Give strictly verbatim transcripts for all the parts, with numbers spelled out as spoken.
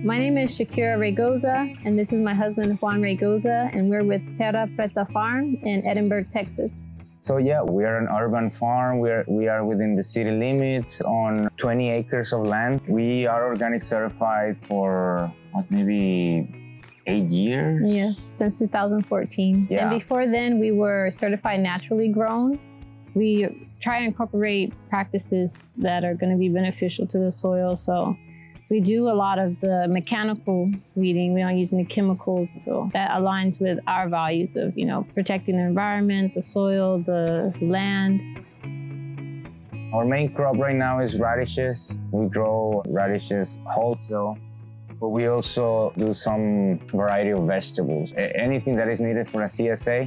My name is Shakera Raygoza, and this is my husband, Juan Raygoza, and we're with Terra Preta Farm in Edinburg, Texas. So yeah, we are an urban farm. We are, we are within the city limits on twenty acres of land. We are organic certified for what, maybe eight years? Yes, since two thousand fourteen. Yeah. And before then, we were certified naturally grown. We try to incorporate practices that are going to be beneficial to the soil. So we do a lot of the mechanical weeding. We don't use any chemicals. So that aligns with our values of, you know, protecting the environment, the soil, the land. Our main crop right now is radishes. We grow radishes wholesale, but we also do some variety of vegetables. Anything that is needed for a C S A.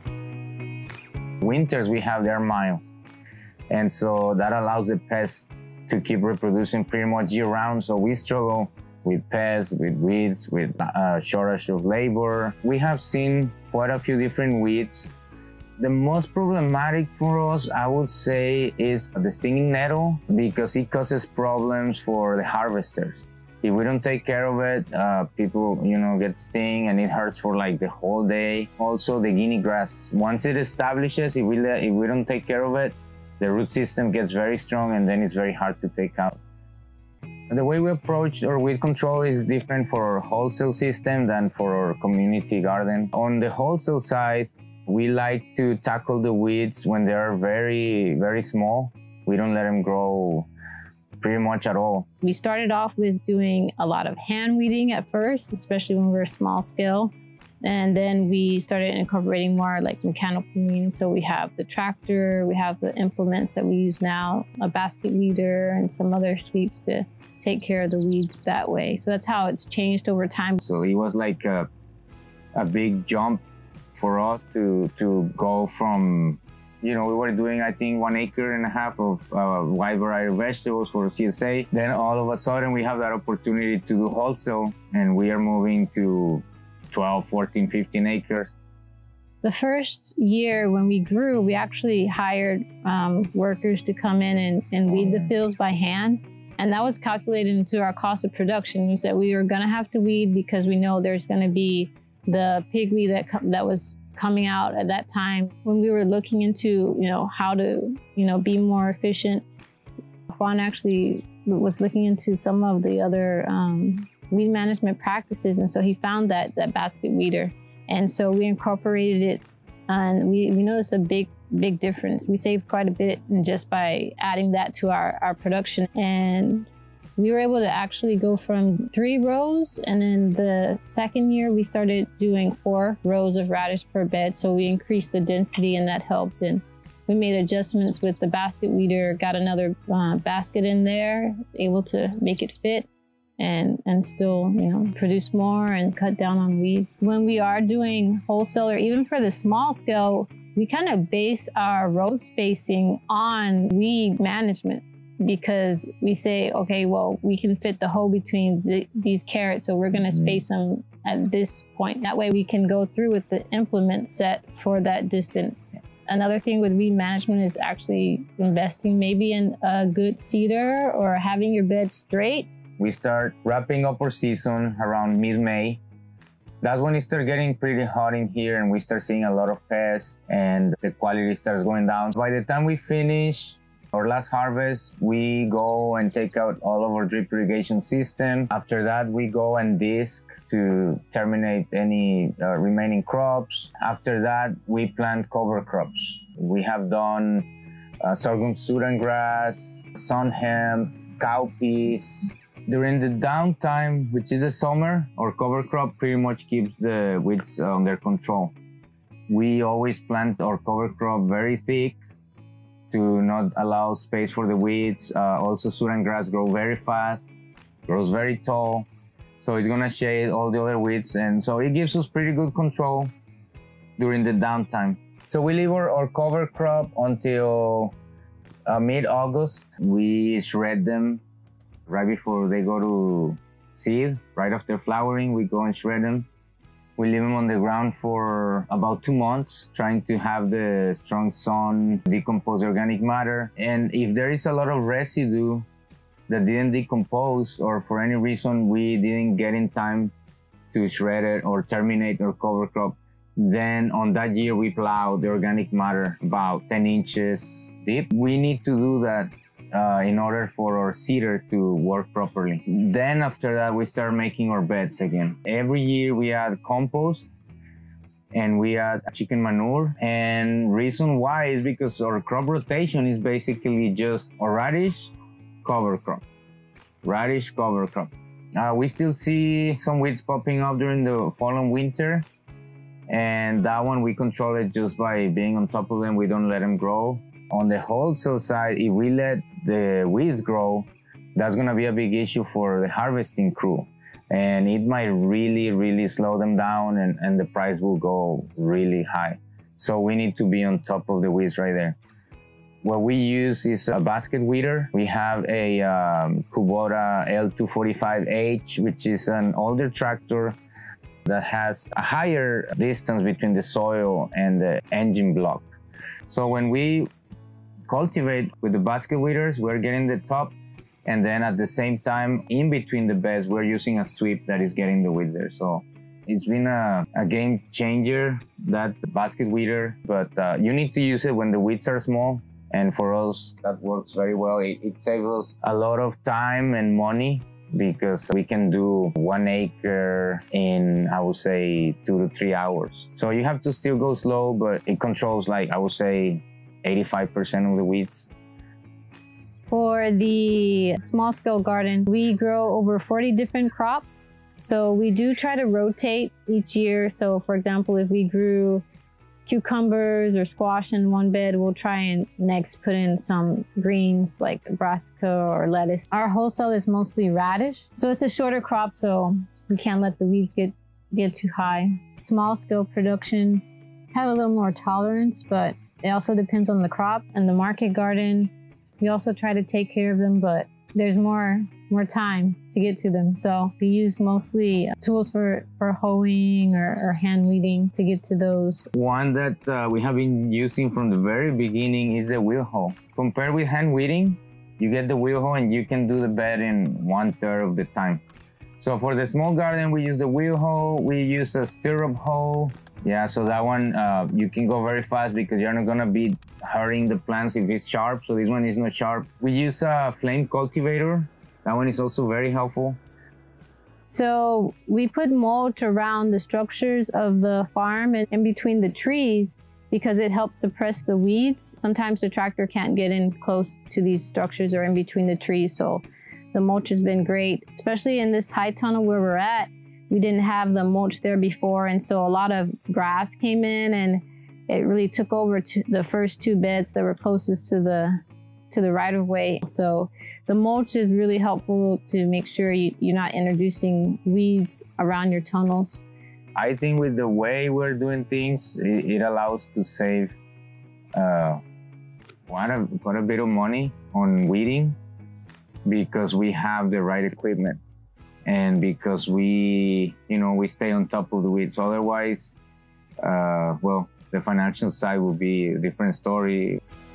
Winters we have, they're mild. And so that allows the pests to keep reproducing pretty much year round. So we struggle with pests, with weeds, with uh, shortage of labor. We have seen quite a few different weeds. The most problematic for us, I would say, is the stinging nettle, because it causes problems for the harvesters. If we don't take care of it, uh, people, you know, get sting and it hurts for like the whole day. Also, the guinea grass. Once it establishes, if we, let, if we don't take care of it, the root system gets very strong and then it's very hard to take out. The way we approach our weed control is different for our wholesale system than for our community garden. On the wholesale side, we like to tackle the weeds when they are very, very small. We don't let them grow pretty much at all. We started off with doing a lot of hand weeding at first, especially when we were small scale. And then we started incorporating more like mechanical means. So we have the tractor, we have the implements that we use now, a basket weeder and some other sweeps to take care of the weeds that way. So that's how it's changed over time. So it was like a, a big jump for us to, to go from, you know, we were doing, I think, one acre and a half of uh, wide variety of vegetables for C S A. Then all of a sudden we have that opportunity to do wholesale, and we are moving to twelve, fourteen, fifteen acres. The first year when we grew, we actually hired um, workers to come in and, and weed the fields by hand. And that was calculated into our cost of production. We said we were gonna have to weed because we know there's gonna be the pigweed that, that was coming out at that time. When we were looking into, you know, how to, you know, be more efficient, Juan actually was looking into some of the other um, weed management practices, and so he found that that basket weeder, and so we incorporated it, and we, we noticed a big big difference. We saved quite a bit just by adding that to our, our production, and we were able to actually go from three rows, and then the second year we started doing four rows of radish per bed, so we increased the density and that helped. And we made adjustments with the basket weeder, got another uh, basket in there, able to make it fit and and still, you know, produce more and cut down on weed. When we are doing wholesale, or even for the small scale, we kind of base our row spacing on weed management, because we say, okay, well, we can fit the hoe between the, these carrots, so we're gonna space them at this point. That way we can go through with the implement set for that distance. Another thing with weed management is actually investing maybe in a good seeder or having your bed straight. We start wrapping up our season around mid-May. That's when it starts getting pretty hot in here and we start seeing a lot of pests and the quality starts going down. By the time we finish our last harvest, we go and take out all of our drip irrigation system. After that, we go and disc to terminate any uh, remaining crops. After that, we plant cover crops. We have done uh, sorghum Sudan grass, sun hemp, cowpeas. During the downtime, which is the summer, our cover crop pretty much keeps the weeds under control. We always plant our cover crop very thick to not allow space for the weeds. Uh, also, Sudan grass grows very fast, grows very tall, so it's gonna shade all the other weeds, and so it gives us pretty good control during the downtime. So we leave our, our cover crop until uh, mid-August. We shred them right before they go to seed. Right after flowering, we go and shred them. We leave them on the ground for about two months, trying to have the strong sun decompose organic matter. And if there is a lot of residue that didn't decompose, or for any reason we didn't get in time to shred it or terminate or cover crop, then on that year we plowed the organic matter about ten inches deep. We need to do that uh, in order for our seeder to work properly. Then after that, we start making our beds again. Every year we add compost and we add chicken manure. And reason why is because our crop rotation is basically just a radish, cover crop, radish, cover crop. Uh, we still see some weeds popping up during the fall and winter, and that one we control it just by being on top of them. We don't let them grow. On the wholesale side, if we let the weeds grow, that's gonna be a big issue for the harvesting crew, and it might really, really slow them down, and, and the price will go really high. So we need to be on top of the weeds right there. What we use is a basket weeder. We have a um, Kubota L two forty-five H, which is an older tractor that has a higher distance between the soil and the engine block. So when we cultivate with the basket weeders, we're getting the top, and then at the same time, in between the beds, we're using a sweep that is getting the weeds there. So it's been a, a game changer, that basket weeder, but uh, you need to use it when the weeds are small. And for us, that works very well. It, it saves us a lot of time and money, because we can do one acre in, I would say, two to three hours. So you have to still go slow, but it controls, like, I would say, eighty-five percent of the weeds. For the small scale garden, we grow over forty different crops. So we do try to rotate each year. So for example, if we grew cucumbers or squash in one bed, we'll try and next put in some greens like brassica or lettuce. Our wholesale is mostly radish, so it's a shorter crop, so we can't let the weeds get get too high. Small scale production have a little more tolerance, but it also depends on the crop. And the market garden, we also try to take care of them, but there's more more time to get to them. So we use mostly tools for, for hoeing or, or hand weeding to get to those. One that uh, we have been using from the very beginning is the wheel hoe. Compared with hand weeding, you get the wheel hoe and you can do the bed in one third of the time. So for the small garden, we use the wheel hoe, we use a stirrup hoe. Yeah, so that one, uh, you can go very fast because you're not gonna be hurting the plants if it's sharp. So this one is not sharp. We use a flame cultivator. That one is also very helpful. So we put mulch around the structures of the farm and in between the trees because it helps suppress the weeds. Sometimes the tractor can't get in close to these structures or in between the trees. So the mulch has been great, especially in this high tunnel where we're at. We didn't have the mulch there before, and so a lot of grass came in, and it really took over to the first two beds that were closest to the to the right of way. So the mulch is really helpful to make sure you, you're not introducing weeds around your tunnels. I think with the way we're doing things, it, it allows to save uh, quite a, quite a bit of money on weeding, because we have the right equipment. And because we, you know, we stay on top of the weeds. Otherwise, uh, well, the financial side will be a different story.